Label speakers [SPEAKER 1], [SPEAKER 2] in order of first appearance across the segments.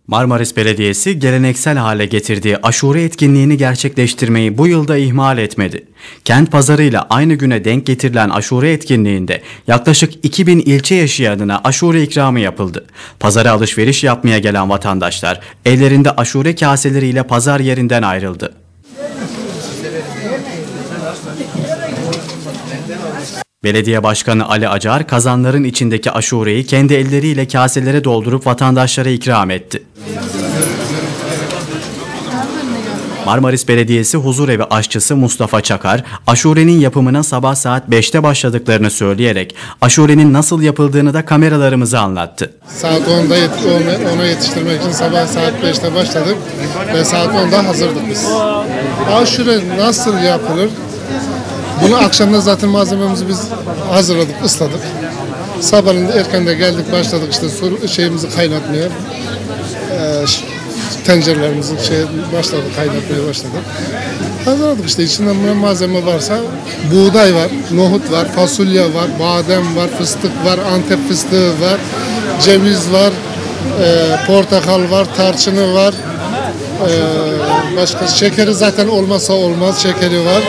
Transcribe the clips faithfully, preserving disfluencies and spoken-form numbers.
[SPEAKER 1] Marmaris Belediyesi geleneksel hale getirdiği aşure etkinliğini gerçekleştirmeyi bu yılda ihmal etmedi. Kent pazarıyla aynı güne denk getirilen aşure etkinliğinde yaklaşık iki bin ilçe yaşayanına aşure ikramı yapıldı. Pazara alışveriş yapmaya gelen vatandaşlar ellerinde aşure kaseleriyle pazar yerinden ayrıldı. Belediye Başkanı Ali Acar, kazanların içindeki aşureyi kendi elleriyle kaselere doldurup vatandaşlara ikram etti. Marmaris Belediyesi Huzurevi aşçısı Mustafa Çakar, aşurenin yapımına sabah saat beşte başladıklarını söyleyerek aşurenin nasıl yapıldığını da kameralarımıza anlattı.
[SPEAKER 2] Saat onda ona yetiştirmek için sabah saat beşte başladık ve saat onda hazırdık biz. Aşure nasıl yapılır? Bunu akşamda zaten malzememizi biz hazırladık, ısladık. Sabahleyin erken de geldik, başladık işte şeyimizi kaynatmaya. Ee, tencerelerimizi şey başladık, kaynatmaya başladık. Hazırladık işte, içinden ne malzeme varsa buğday var, nohut var, fasulye var, badem var, fıstık var, Antep fıstığı var, ceviz var, e, portakal var, tarçını var. E, başka şekeri zaten olmazsa olmaz, şekeri var.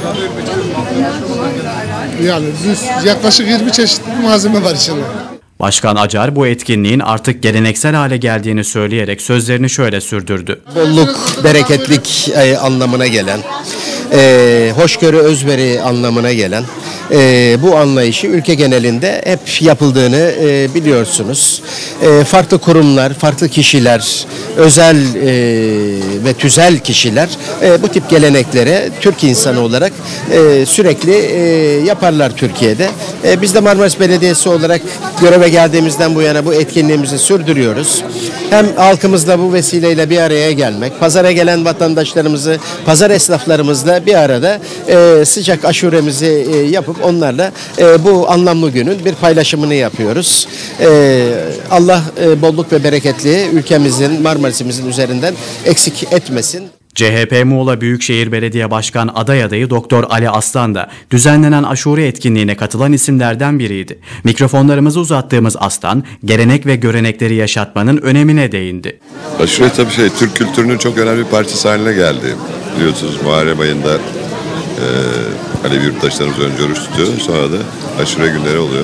[SPEAKER 2] Yani yaklaşık yirmi çeşit malzeme var içinde.
[SPEAKER 1] Başkan Acar bu etkinliğin artık geleneksel hale geldiğini söyleyerek sözlerini şöyle sürdürdü.
[SPEAKER 3] Bolluk, bereketlik anlamına gelen, e, hoşgörü, özveri anlamına gelen e, bu anlayışı ülke genelinde hep yapıldığını e, biliyorsunuz. E, farklı kurumlar, farklı kişiler, özel e, ve tüzel kişiler e, bu tip geleneklere Türk insanı olarak e, sürekli e, yaparlar Türkiye'de. E, biz de Marmaris Belediyesi olarak göreve geldiğimizden bu yana bu etkinliğimizi sürdürüyoruz. Hem halkımızla bu vesileyle bir araya gelmek, pazara gelen vatandaşlarımızı, pazar esnaflarımızla bir arada e, sıcak aşuremizi e, yapıp onlarla e, bu anlamlı günün bir paylaşımını yapıyoruz. E, Allah e, bolluk ve bereketli ülkemizin, Marmaris'imizin üzerinden eksik etmesin.
[SPEAKER 1] C H P Muğla Büyükşehir Belediye Başkan aday adayı Doktor Ali Aslan da düzenlenen aşure etkinliğine katılan isimlerden biriydi. Mikrofonlarımızı uzattığımız Aslan, gelenek ve görenekleri yaşatmanın önemine değindi.
[SPEAKER 4] Aşure tabii şey, Türk kültürünün çok önemli bir parçası haline geldi. Biliyorsunuz Muharrem ayında e, Alevi yurttaşlarımız önce oruç tutuyor, sonra da aşure günleri oluyor.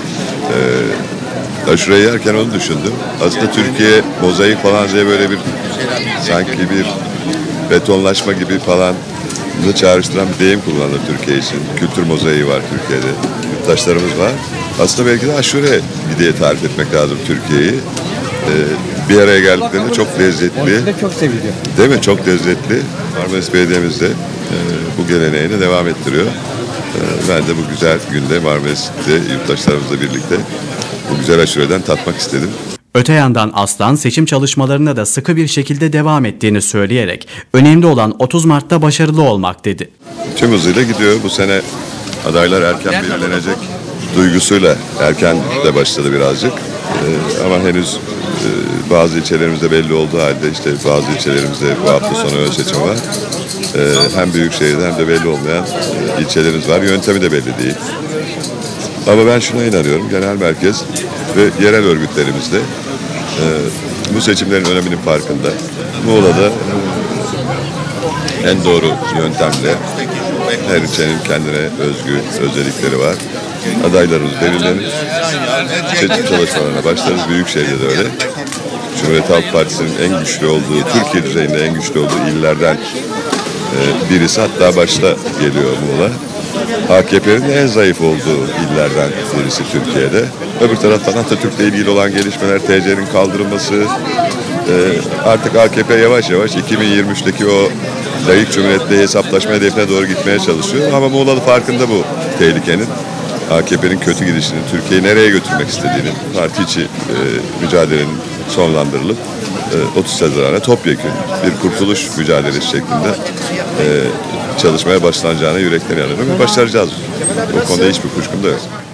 [SPEAKER 4] E, aşureyi yerken onu düşündüm. Aslında Türkiye mozaik falan diye böyle bir sanki bir betonlaşma gibi falan bunu çağrıştıran bir deyim kullanılır Türkiye için. Kültür mozaiği var Türkiye'de. Yurttaşlarımız var. Aslında belki de aşure diye tarif etmek lazım Türkiye'yi. Ee, bir araya geldiklerinde çok lezzetli.
[SPEAKER 3] Çok seviliyor.
[SPEAKER 4] Değil mi? Çok lezzetli. Marmaris Belediye'miz de e, bu geleneğini devam ettiriyor. E, ben de bu güzel günde Marmaris'te yurttaşlarımızla birlikte bu güzel aşureden tatmak istedim.
[SPEAKER 1] Öte yandan Aslan seçim çalışmalarına da sıkı bir şekilde devam ettiğini söyleyerek önemli olan otuz Mart'ta başarılı olmak dedi.
[SPEAKER 4] Tüm hızıyla gidiyor. Bu sene adaylar erken belirlenecek duygusuyla erken de başladı birazcık. Ee, ama henüz e, bazı ilçelerimizde belli olduğu halde işte bazı ilçelerimizde bu hafta sonu ön seçim var. Ee, hem büyük şehirde hem de belli olmayan e, ilçelerimiz var. Yöntemi de belli değil. Ama ben şuna inanıyorum. Genel merkez ve yerel örgütlerimizde e, bu seçimlerin öneminin farkında. Muğla'da e, en doğru yöntemle her ilçenin kendine özgü özellikleri var. Adaylarımız belirlenir. Seçim çalışmalarına başlarız. Büyükşehir'de de öyle. Cumhuriyet Halk Partisi'nin en güçlü olduğu, Türkiye düzeyinde en güçlü olduğu illerden e, birisi, hatta başta geliyor Muğla. A K P'nin en zayıf olduğu illerden birisi Türkiye'de. Öbür taraftan Atatürk'le ilgili olan gelişmeler, T C'nin kaldırılması, e, artık A K P yavaş yavaş iki bin yirmi üçteki o layık cumhuriyetle hesaplaşma hedefine doğru gitmeye çalışıyor. Ama Muğla'lı farkında bu tehlikenin. A K P'nin kötü gidişini, Türkiye'yi nereye götürmek istediğini, parti içi e, mücadelenin sonlandırılıp e, otuz Haziran'a topyekün bir kurtuluş mücadelesi şeklinde e, çalışmaya başlanacağına yürekten inanıyorum ve başaracağız. Bu konuda hiçbir kuşkum da yok.